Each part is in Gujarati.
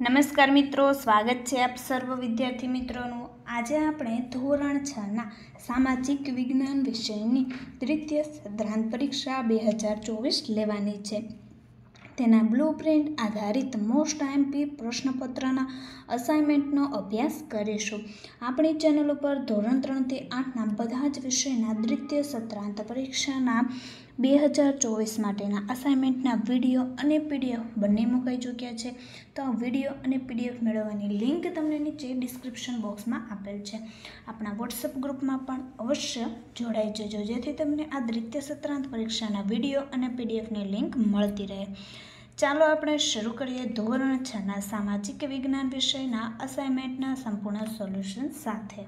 નમસ્કાર મિત્રો, સ્વાગત છે આપ સર્વ વિદ્યાર્થી મિત્રોનું। આજે આપણે ધોરણ 6ના સામાજિક વિજ્ઞાન વિષયની તૃતીય સત્રાંત પરીક્ષા 2024 લેવાની છે। તેના બ્લુપ્રિન્ટ આધારિત મોસ્ટ આઈએમપી પ્રશ્નપત્રના અસાઇનમેન્ટનો અભ્યાસ કરીશું। આપણી ચેનલ ઉપર ધોરણ 3 થી 8ના બધા જ વિષયના દ્વિતીય સત્રાંત પરીક્ષાના 2024 માટેના અસાઇનમેન્ટના વિડીયો અને પીડીએફ બંને મુકાઈ ચૂક્યા છે। તો આ વિડીયો અને પીડીએફ મેળવવાની લિંક તમને નીચે ડિસ્ક્રિપ્શન બોક્સમાં આપેલ છે। આપણા વોટ્સએપ ગ્રુપમાં પણ અવશ્ય જોડાઈ જજો, જેથી તમને આ દ્વિતીય સત્રાંત પરીક્ષાના વિડીયો અને પીડીએફની લિંક મળતી રહે। ચાલો આપણે શરૂ કરીએ ધોરણ 6ના સામાજિક વિજ્ઞાન વિષયના અસાઇનમેન્ટના સંપૂર્ણ સોલ્યુશન સાથે।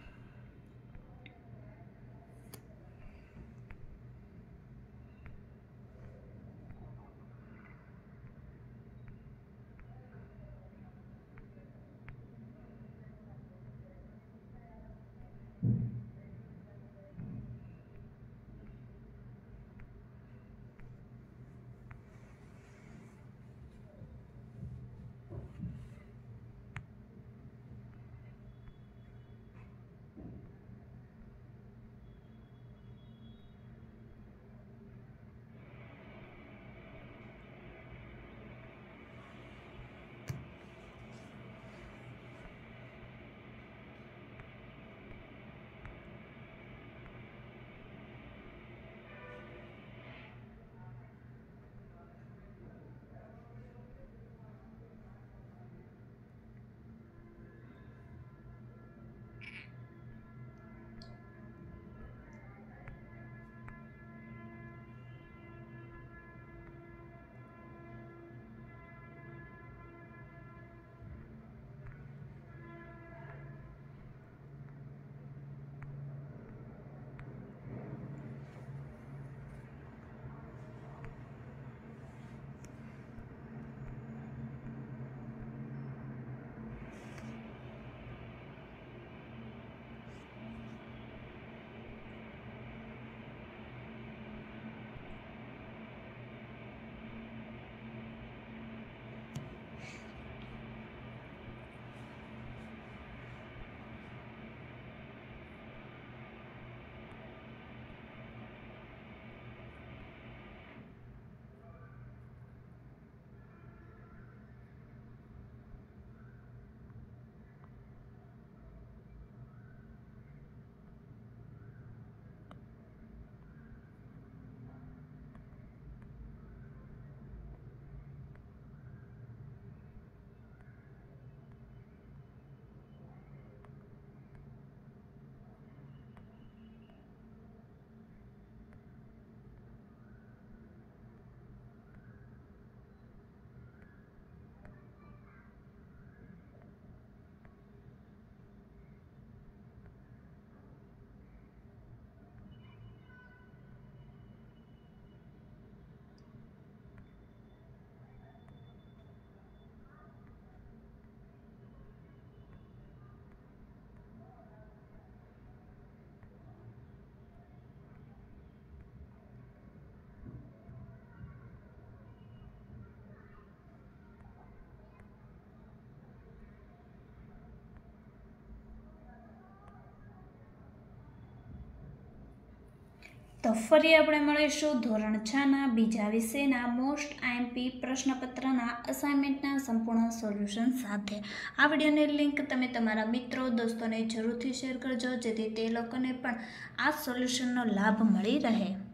તો ફરી આપણે મળીશું ધોરણ 6ના બીજા વિષયના મોસ્ટ આઈએમપી પ્રશ્નપત્રના અસાઇનમેન્ટના સંપૂર્ણ સોલ્યુશન સાથે। આ વિડીયોની લિંક તમે તમારા મિત્રો દોસ્તોને જરૂરથી શેર કરજો, જેથી તે લોકોને પણ આ સોલ્યુશનનો લાભ મળી રહે।